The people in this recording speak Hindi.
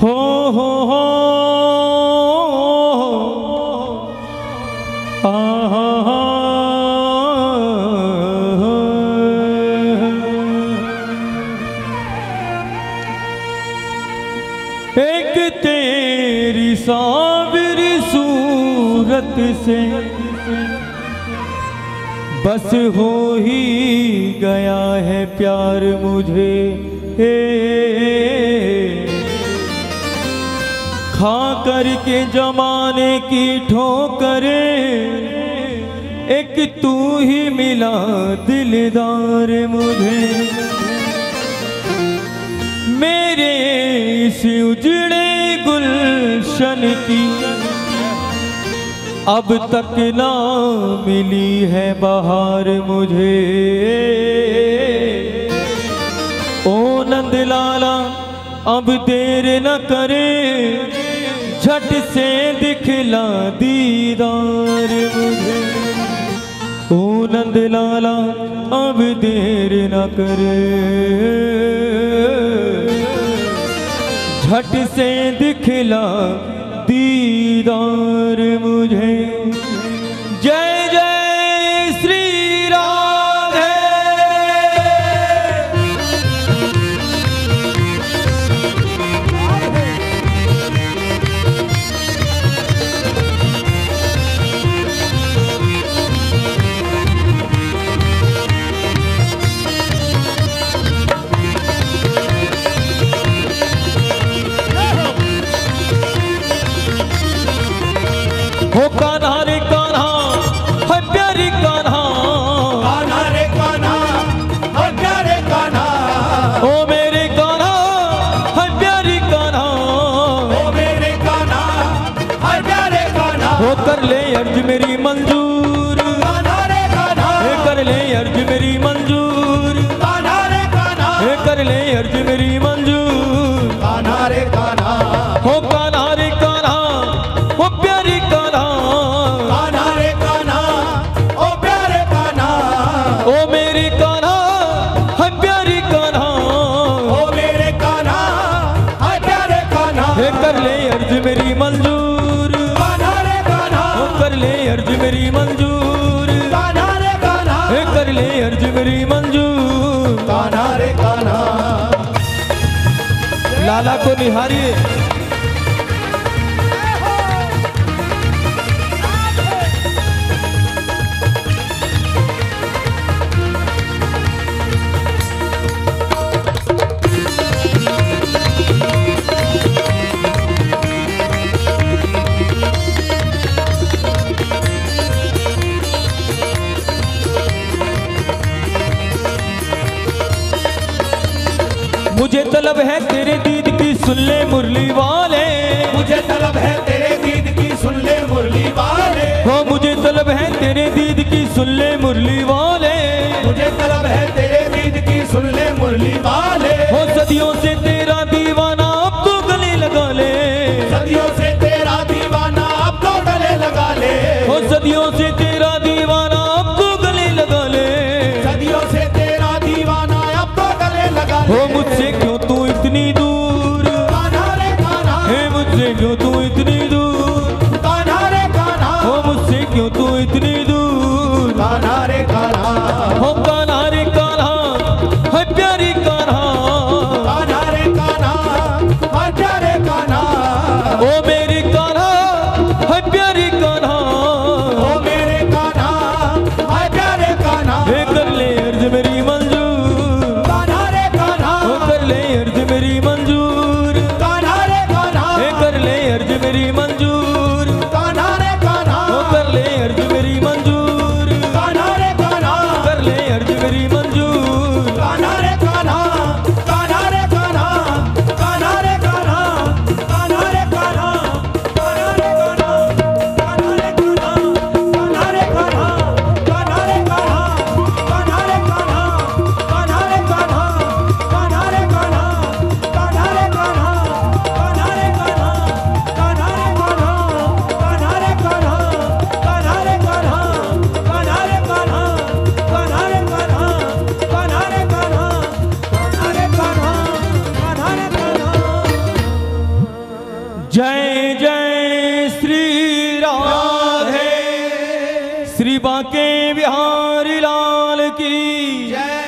हो एक तेरी सावरी सूरत से बस हो ही गया है प्यार मुझे। खा करके जमाने की ठोकरें एक तू ही मिला दिलदार मुझे। मेरे इस उजड़े गुलशन की अब तक ना मिली है बहार मुझे। ओ नंद लाला अब देर न करे, झट से दिखला दीदार मुझे। ओ नंद लाला अब देर न करे, झट से दिखला दीदार मुझे। जय जय श्री राधे। हो कान्हा रे कान्हा है प्यारी कान्हा, कान्हा रे कान्हा है प्यारे कान्हा। ओ मेरे कान्हा है प्यारी कान्हा, ओ मेरे कान्हा है प्यारे कान्हा। हो कर ले अर्ज मेरी मंजूर, कान्हा रे कान्हा कर ले अर्ज मेरी मंजूर, कान्हा रे कान्हा कर ले अर्ज मेरी मंजूर। कान्हा रे कान्हा हो कान्हा रे कान्हा हो प्यारी कान्हा, कान्हा रे कान्हा ओ प्यारे कान्हा। ओ मेरे कान्हा है प्यारी कान्हा, ओ मेरे कान्हा है प्यारे कान्हा। कर ले अर्ज मेरी मंजूर, कान्हा रे कान्हा कर ले अर्ज मेरी मंजूर, कान्हा रे कान्हा कर ले अर्ज मेरी मंजूर। कान्हा रे कान्हा। लाला को निहारिए। मुझे तलब है तेरे दीद की सुन ले मुरली वाले, मुझे तलब है तेरे दीद की सुन ले मुरली वाले। हो मुझे तलब है तेरे दीद की सुन ले मुरली वाले, मुझे तलब है तेरे दीद की सुन ले मुरली वाले। हो सदियों से तेरा दीवाना अब तो गले लगा ले, सदियों से तेरा दीवाना अब तो गले लगा ले। हो सदियों से तेरा दीवाना अब तो गले लगा ले। सदियों से तेरा दीवाना अब तो गले लगा ले। हो मुझसे क्यों तू इतनी दूर, कान्हा रे कान्हा है मुझसे क्यों तू इतनी दूर, कान्हा रे कान्हा हो मुझसे क्यों तू इतनी दूर। कान्हा रे कान्हा हो कान्हा रे कान्हा है प्यारी कान्हा, कान्हा रे कान्हा है प्यारे कान्हा। ओ मेरी कान्हा है प्यारी कान्हा, ओ मेरे कान्हा है प्यारे कान्हा। कर ले अर्ज मेरी मंजूर, कान्हा रे कान्हा कर ले अर्ज मेरी मंजूर, कान्हा रे कान्हा कर ले अर्ज मेरी मंजूर, कान्हा रे कान्हा कर ले अर्ज मेरी मंजूर, कान्हा रे कान्हा कर ले अर्ज मेरी मंजूर। कान्हा रे कान्हा कान्हा रे कान्हा कान्हा रे कान्हा कान्हा रे कान्हा जय जय श्री राधे, श्री बांके बिहारी लाल की जय।